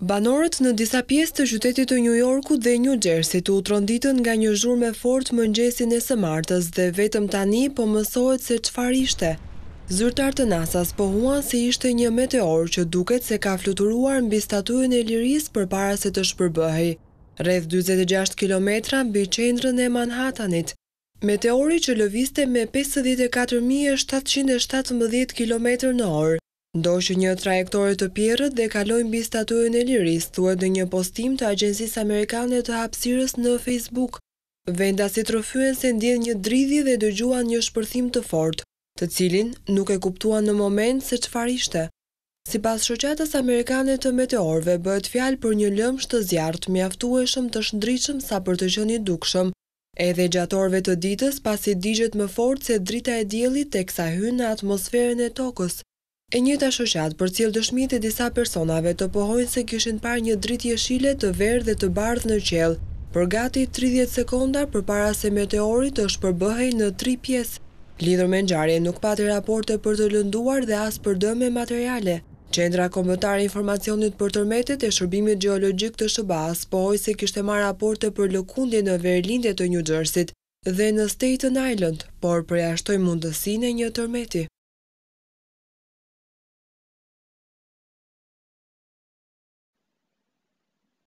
Banorët në disa pjesë të qytetit të New Yorkut dhe New Jerseyt u tronditën nga një zhurmë fort mëngjesin e së martës dhe vetëm tani po mësohet se çfarë ishte. Zyrtarët të NASA-s pohuan se ishte një meteor që duket se ka fluturuar mbi statuën e Lirisë përpara se të shpërbëhej, rreth 46 kilometra mbi qendrën e Manhattanit. Meteori që lëvizte me 54.717 km/h. Ndoqi një trajektore të pirët dhe kaloi mbi statuën e Lirisë, thuhet në një postim të Agjencisë Amerikane të Hapësirës në Facebook. Vendasit rrëfyen se ndjen një dridhje dhe dëgjuan një shpërthim të fortë, të cilin nuk e kuptuan në moment se çfarë ishte. Sipas shoqatës amerikane të meteorëve, bëhet fjalë për një lëmsh të zjarrt mjaftueshëm të shndritshëm sa për të qenë i dukshëm, edhe gjatë orëve të ditës pasi digjet më fort se drita e diellit teksa hyn në atmosferën e tokës. E njëjta shoqatë përcjell dëshmitë e disa personave të pohojnë se kishin parë një dritë jeshile të verdhë dhe të bardhë në qiell për gati 30 sekonda përpara se meteori të shpërbëhej në 3 pjesë. Lidhur me ngjarjen nuk pati raporte për të lënduar dhe as për dëme materiale. Qendra Kombëtare e Informacionit për Tërmetet e Shërbimit Gjeologjik të SBA-s pohoi se kishte marrë raporte për lëkundje në verlindje të New Jerseyt dhe në Staten Island, por përjashtoi mundësinë e një tërmeti.